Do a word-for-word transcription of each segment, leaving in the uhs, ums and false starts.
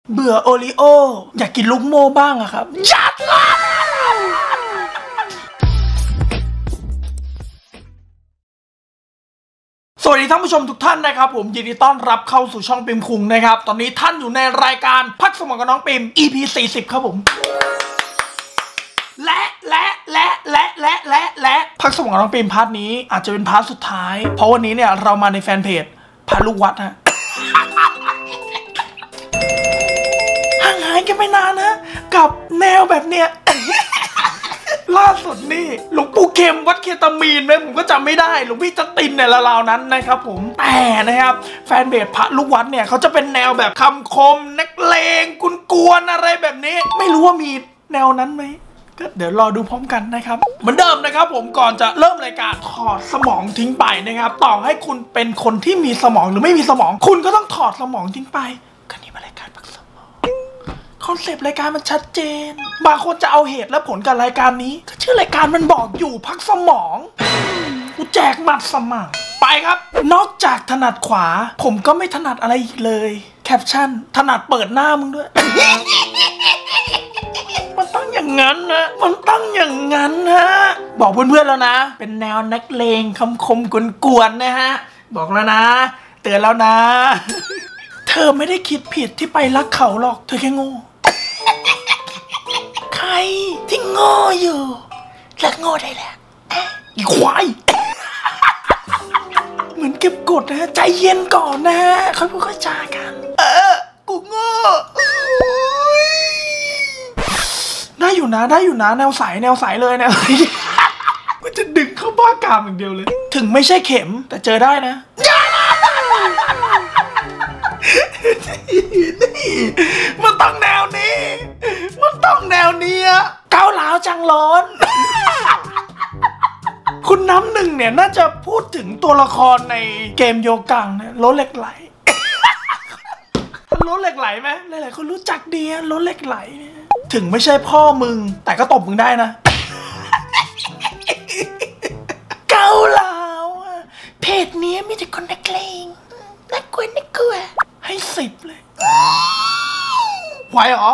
เบื่อโอริโออยากกินลูกโม่บ้างอะครับจัดเลยสวัสดีท่านผู้ชมทุกท่านนะครับผมยินดีต้อนรับเข้าสู่ช่องปิมคุงนะครับตอนนี้ท่านอยู่ในรายการพักสมองกับน้องปิม อี พี สี่สิบครับผมและและและและและและและพักสมองกับน้องปิมพาร์ทนี้อาจจะเป็นพาร์ทสุดท้ายเพราะวันนี้เนี่ยเรามาในแฟนเพจพาลูกวัดฮะห่างหายกันไปนานนะกับแนวแบบเนี้ยล่าสุดนี่หลวงปู่เข็มวัดเคตามีนไหมผมก็จำไม่ได้หลวงพี่จัตินเนี่ยราวๆนั้นนะครับผมแต่นะครับแฟนเพจพระลูกวัดเนี่ยเขาจะเป็นแนวแบบคำคมนักเลงกุนกวนอะไรแบบนี้ไม่รู้ว่ามีแนวนั้นไหมก็เดี๋ยวรอดูพร้อมกันนะครับเหมือนเดิมนะครับผมก่อนจะเริ่มรายการถอดสมองทิ้งไปนะครับต่อให้คุณเป็นคนที่มีสมองหรือไม่มีสมองคุณก็ต้องถอดสมองทิ้งไปก็นี่มารายการพักสมองคอนเซปต์รายการมันชัดเจนบางคนจะเอาเหตุและผลกับรายการนี้ก็ชื่อรายการมันบอกอยู่พักสมองกูแจกหมัดสมองไปครับนอกจากถนัดขวาผมก็ไม่ถนัดอะไรอีกเลยแคปชั่นถนัดเปิดหน้ามึงด้วย มันต้องอย่างนั้นนะมันต้องอย่างนั้นฮะบอกเพื่อนๆแล้วนะเป็นแนวนักเลงคำคมกวนๆนะฮะบอกแล้วนะเตือนแล้วนะเธอไม่ได้คิดผิดที่ไปรักเขาหรอกเธอแค่โง่ใครที่โง่อยู่เลิกโง่ได้แล้วอีควายเหมือนเก็บกดนะใจเย็นก่อนนะค่อยพูดค่อยจากันเออกูโง่ได้อยู่นะได้อยู่นะแนวใสแนวใสเลยนะกูจะดึงเข้าบ้ากามอย่างเดียวเลยถึงไม่ใช่เข็มแต่เจอได้นะนี่มันต้องแนวนี้มันต้องแนวนี้เกาเหลาจังร้อนคุณน้ำหนึ่งเนี่ยน่าจะพูดถึงตัวละครในเกมโยกังนะรถเหล็กไหลรถเหล็กไหลไหมหลายๆคนรู้จักดีรถเหล็กไหลเนี่ยถึงไม่ใช่พ่อมึงแต่ก็ตบมึงได้นะเกาเหลาเพจนี้มีแต่คนนักเลงน่ากลัวน่ากลัวให้สิบเลยไหวเหรอ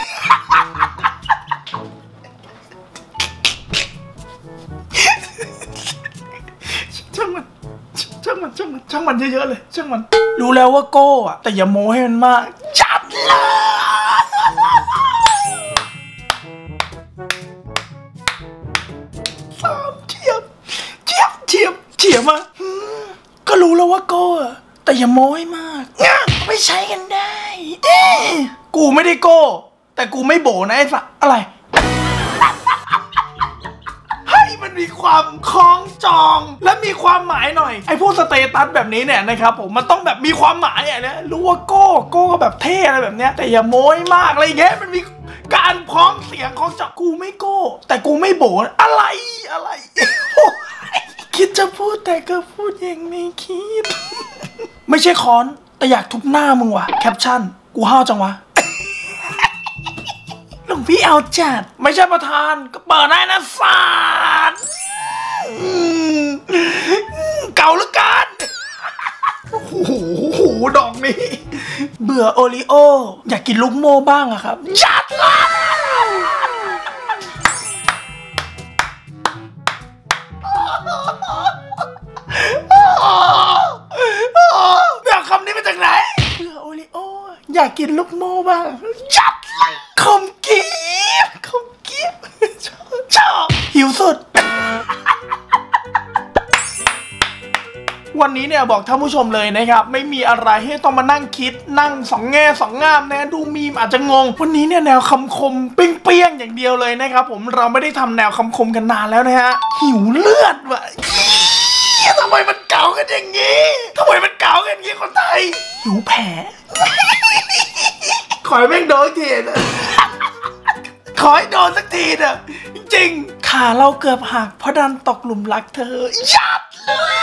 ช่างมันช่างมันช่างมันช่างมันเยอะๆเลยช่างมันรู้แล้วว่าโก้อะแต่อย่าโม้ให้มันมากจัดเลยสามเฉียบเฉียบเฉียบเฉียบมาก็รู้แล้วว่าโก้อะแต่อย่าโม้ให้มากไม่ใช้กันได้กูไม่ได้โก้แต่กูไม่โบนะไอ้สัสอะไรให้มันมีความคล้องจองและมีความหมายหน่อยไอ้พวกสเตตัสแบบนี้เนี่ยนะครับผมมันต้องแบบมีความหมายอ่ะนะรู้ว่าโก้โก้ก็แบบเท่อะไรแบบเนี้ยแต่อย่าโม้ให้มากอะไรอย่างเงี้ยมันมีการพ้องเสียงของจองกูไม่โก้แต่กูไม่โบอะไรอะไรคิดจะพูดแต่ก็พูดอย่างไม่คิดไม่ใช่ค้อนแต่อยากทุบหน้ามึงว่ะแคปชั่นกูห้าวจังวะหลวงพี่เอาจัดไม่ใช่ประธานก็เปิดได้นะศาสตร์เก่าหรือกันโอ้โหดอกนี้เบื่อโอริโออยากกินลูกโม่บ้างอะครับจัดเลยอยากคำนี้มาจากไหนเบื่อโอริโออยากกินลูกโม่บ้างจัดเลยคมกีบคมกีบชอบชอบหิวสุดวันนี้เนี่ยบอกท่านผู้ชมเลยนะครับไม่มีอะไรให้ต้องมานั่งคิดนั่งสองแง่สองงามนะดูมีมอาจจะงงวันนี้เนี่ยแนวคำคมเปี้ยงๆอย่างเดียวเลยนะครับผมเราไม่ได้ทำแนวคำคมกันนานแล้วนะฮะหิวเลือดว่ะทำไมมันเก่ากันอย่างนี้ทำไมมันเก่ากันอย่างนี้คนไทยหิวแผลขอให้แม่งโดนทีนะขอให้โดนสักทีนะจริงๆขาเราเกือบหักเพราะดันตกหลุมรักเธอยัด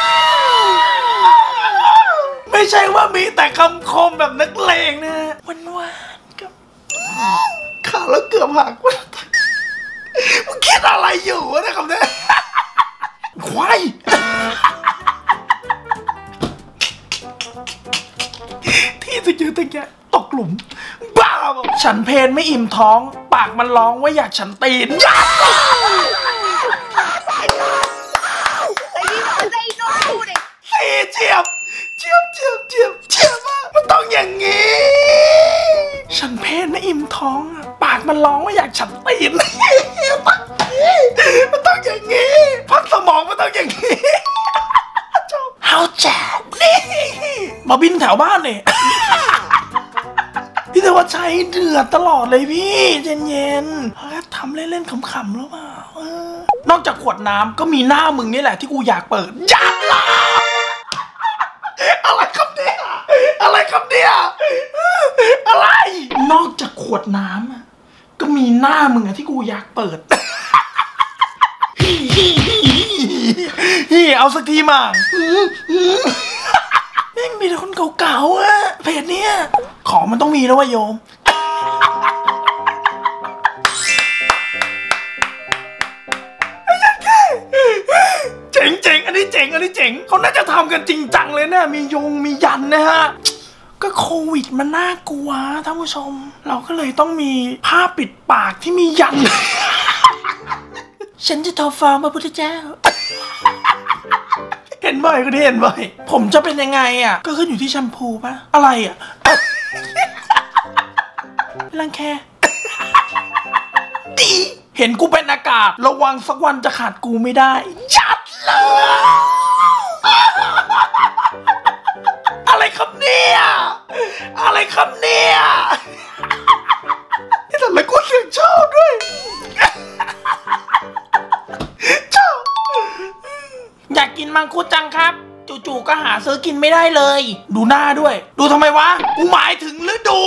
ไม่ใช่ว่ามีแต่คำคมแบบนักเลงนะวันวานกับขาเราเกือบหักมึงคิดอะไรอยู่นะครับเนี่ยควายที่จะเยอะตั้งแยะตกหลุมบ้าบอกฉันเพนไม่อิ่มท้องปากมันร้องว่าอยากฉันตีนสีเจียบเจียบเจียบเจียบเจียบมันต้องอย่างงี้ฉันเพนไม่อิ่มท้องปากมันร้องว่าอยากฉันตีนมันต้องอย่างงี้พักสมองมันต้องอย่างงี้เฮาแจ๊บนี่มาบินแถวบ้านเนี่ยพี่แต่ว่าใช้เดือดตลอดเลยพี่เย็นๆทำเล่นๆขำๆหรือเปล่านอกจากขวดน้ำก็มีหน้ามึงนี่แหละที่กูอยากเปิดจัดละอะไรครับเนี่ยอะไรครับเนี่ยอะไรนอกจากขวดน้ำก็มีหน้ามึงอะที่กูอยากเปิดฮีเอาสักทีมาแม่งมีแต่คนเก่าๆอะเพจเนี้ยของมันต้องมีแล้ววะโยมเจ๋งเจ๋งอันนี้เจ๋งอันนี้เจ๋งเขาน่าจะทำกันจริงจังเลยนะมียงมียันนะฮะก็โควิดมันน่ากลัวท่านผู้ชมเราก็เลยต้องมีผ้าปิดปากที่มียันฉันจะทอฟาร์มพระพุทธเจ้าเห็นบ่อยก็ได้เห็นบ่อยผมจะเป็นยังไงอ่ะก็ขึ้นอยู่ที่แชมพูปะอะไรอ่ะรังแคดีเห็นกูเป็นอากาศระวังสักวันจะขาดกูไม่ได้จัดเลยอะไรครับเนี่ยอะไรครับเนี่ยนี่ทำไมกูเสียงชอบด้วยชอบอยากกินมังคุดจังครับจู่ๆก็หาซื้อกินไม่ได้เลยดูหน้าด้วยดูทำไมวะกูหมายถึงฤดู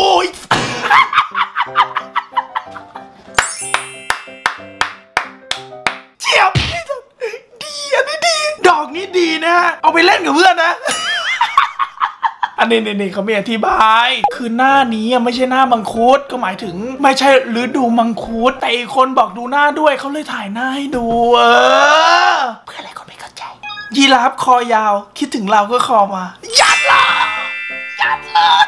เจียบดีอันนี้ดีดอกนี้ดีนะฮะเอาไปเล่นกับเพื่อนนะอันนี้นี่เขาไม่อธิบายคือหน้านี้ไม่ใช่หน้ามังคุดก็หมายถึงไม่ใช่ฤดูมังคุดแต่อีกคนบอกดูหน้าด้วยเขาเลยถ่ายหน้าให้ดูเออเพื่ออะไรคนไม่เข้าใจยีราฟคอยาวคิดถึงเราก็คอมายัดละยัดเลย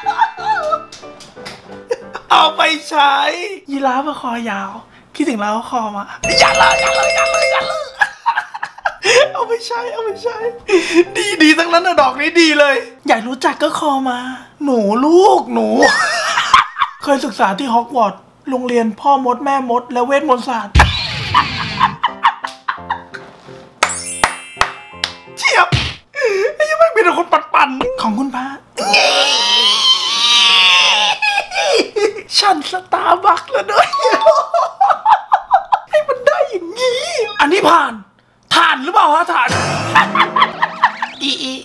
เอาไปใช้ยีราฟคอยาวคิดถึงเราก็คอมายัดเลยยัดเลยยัดเลยยัดเลยเอาไปใช้เอาไปใช้ดีดีทั้งนั้นนะดอกนี้ดีเลยอยากรู้จักก็คอมาหนูลูกหนูเคยศึกษาที่ฮอกวอตส์โรงเรียนพ่อมดแม่มดและเวทมนต์ศาสตร์เฉียบไอ้ยังไม่เป็นคนปัดปั่นของคุณพระฉันสตาร์บัคแล้วด้วยให้มันได้อย่างนี้อันนี้ผ่านถ่านหรือเปล่าฮะถ่านอีอี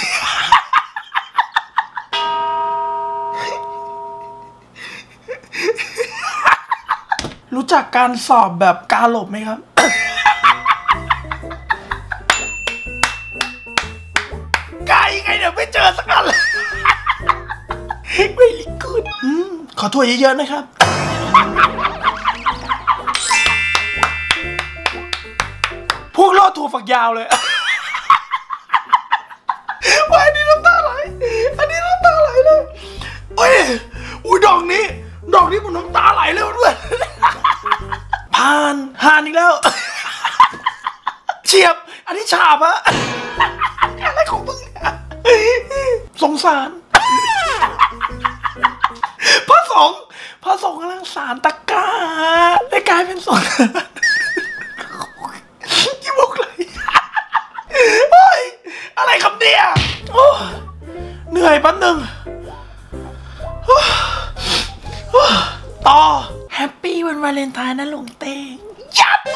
รู้จักการสอบแบบกาหลบไหมครับกายังไงเดี๋ยวไม่เจอสักอันเลยไม่ลิกุดขอถ้วยเยอะๆนะครับพวกรอดถั่วฝักยาวเลยว้ายอันนี้น้ำตาไหลอันนี้น้ำตาไหลเลยโอ้ยอุ้ยดอกนี้ดอกนี้ผมน้ำตาไหลเลยด้วยผ่านห่านอีกแล้วเฉียบอันนี้ฉาบอะอะไรของมึงเนี่ยสงสารพระสงฆ์พระสงฆ์กำลังสารตะกร้าได้กลายเป็นสงฆ์ยี่บุกเลยโอ้ยอะไรคำเดียเหนื่อยแป๊บนึงต่อแฮปปี้วันวาเลนไทน์นะหลวงเต้งยัด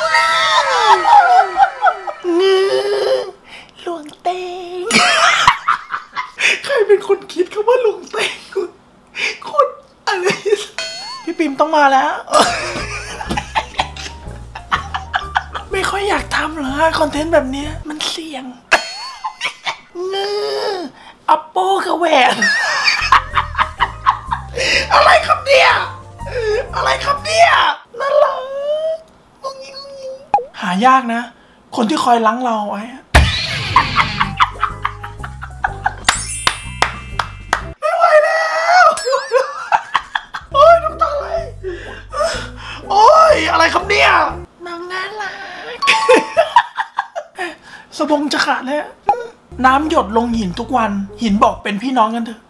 เงือหลวงเต้งใครเป็นคนคิดคำว่าหลวงเต้งคนอะไรพี่ปิ่มต้องมาแล้วไม่ค่อยอยากทำหรอคอนเทนต์แบบนี้มันเสี่ยงเงืออัปโป้กับแหวนอะไรครับเนี่ยอะไรครับเนี่ยน่ารักหายากนะคนที่คอยล้างเราไว้ไม่ไหวแล้วโอ้ยน้ำตาอะไรครับเนี่ยน้องน่ารัก สบงจะขาดแล้วน้ำหยดลงหินทุกวันหินบอกเป็นพี่น้องกันเถอะ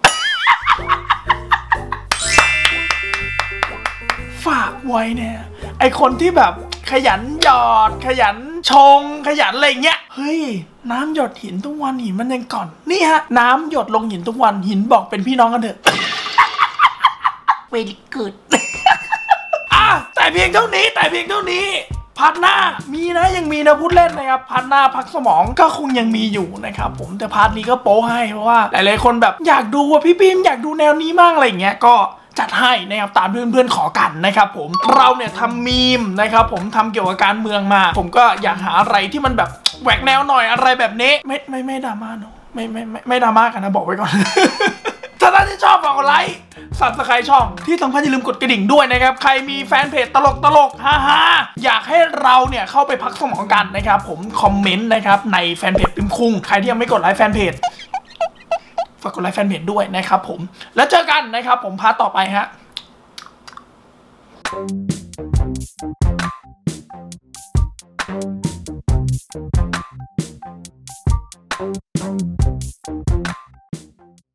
ฝากไว้เนี่ยไอคนที่แบบขยันหยอดขยันชงขยันอะไรเงี้ยเฮ้ยน้ำหยดหินทุกวันหินมันยังก่อนนี่ฮะน้ำหยดลงหินทุกวันหินบอกเป็นพี่น้องกันเถอะ very good อ่ะแต่เพียงเท่านี้แต่เพียงเท่านี้พาร์ทหน้ามีนะยังมีนะพูดเล่นนะครับพาร์ทหน้าพักสมองก็คงยังมีอยู่นะครับผมแต่พาร์ทนี้ก็โป้ให้เพราะว่าหลายๆคนแบบอยากดูว่าพี่พิมอยากดูแนวนี้มากอะไรเงี้ยก็จัดให้นะครับตามเพื่อนๆขอกันนะครับผมเราเนี่ยทำมีมนะครับผมทำเกี่ยวกับการเมืองมาผมก็อยากหาอะไรที่มันแบบแหวกแนวหน่อยอะไรแบบนี้ไม่ไม่ไม่ดราม่าเนอะไม่ไม่ไม่ไม่ดราม่ากันนะบอกไว้ก่อน ถ้าท่านที่ชอบฝากกดไลค์ซับสไครต์ช่องที่สำคัญอย่าลืมกดกระดิ่งด้วยนะครับใครมีแฟนเพจตลกตลกฮ่าฮ่าอยากให้เราเนี่ยเข้าไปพักสมองกันนะครับผมคอมเมนต์นะครับในแฟนเพจปิมคุงใครที่ยังไม่กดไลค์แฟนเพจฝากกดไลค์แฟนเพจด้วยนะครับผมแล้วเจอกันนะครับผมพาร์ทต่อไปฮะ